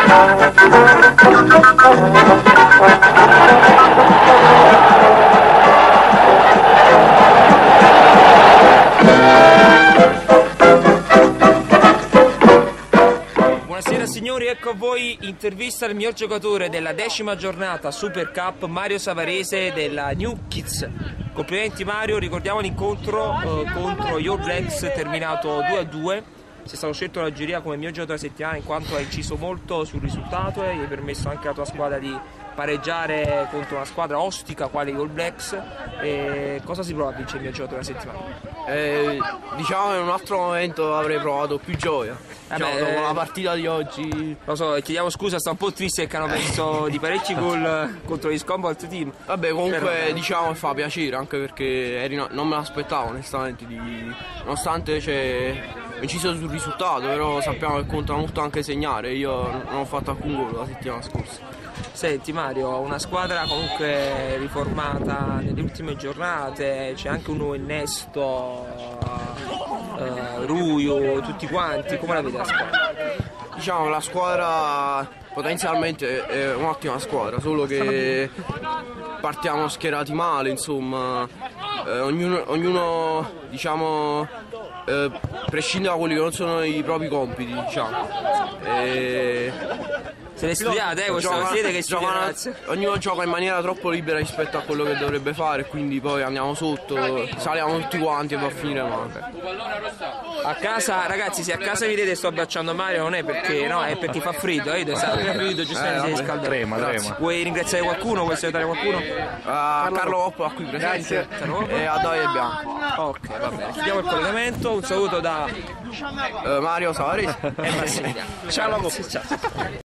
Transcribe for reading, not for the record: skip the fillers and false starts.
Buonasera signori, ecco a voi intervista al miglior giocatore della 10ª giornata Super Cup, Mario Savarese della New Kids. Complimenti Mario, ricordiamo l'incontro contro gli All Blacks terminato 2-2. Sei stato scelto dalla giuria come miglior giocatore della settimana in quanto hai inciso molto sul risultato e hai permesso anche alla tua squadra di pareggiare contro una squadra ostica quale gli All Blacks. Cosa si prova a vincere il miglior giocatore della settimana? Diciamo in un altro momento avrei provato più gioia. Diciamo, dopo la partita di oggi. Lo so, chiediamo scusa, sta un po' triste perché hanno perso di parecchi gol contro gli Scombolt Team. Vabbè, comunque diciamo fa piacere anche perché non me l'aspettavo onestamente, nonostante ho inciso sul risultato, però sappiamo che conta molto anche segnare. Io non ho fatto alcun gol la settimana scorsa. Senti Mario, una squadra comunque riformata nelle ultime giornate, c'è anche un nuovo innesto, Ruio, tutti quanti, come la vedi la squadra? Diciamo la squadra potenzialmente è un'ottima squadra, solo che partiamo schierati male, insomma, ognuno diciamo prescinde da quelli che non sono i propri compiti, diciamo. Se le studiate, questo lo siete che studiano. Ognuno gioca in maniera troppo libera rispetto a quello che dovrebbe fare, quindi poi andiamo sotto, saliamo tutti quanti e va a finire male. A casa, ragazzi, se a casa vedete sto abbracciando Mario non è perché no, è perché fa friddo, sta freddo, giustamente si riscalda. Trema. Vuoi ringraziare qualcuno? Vuoi salutare qualcuno? Carlo Coppola qui presente e a Davide Bianco. Ok, va bene, chiudiamo il collegamento, un saluto da Mario Savarese e Massimiliano. Ciao. Ciao.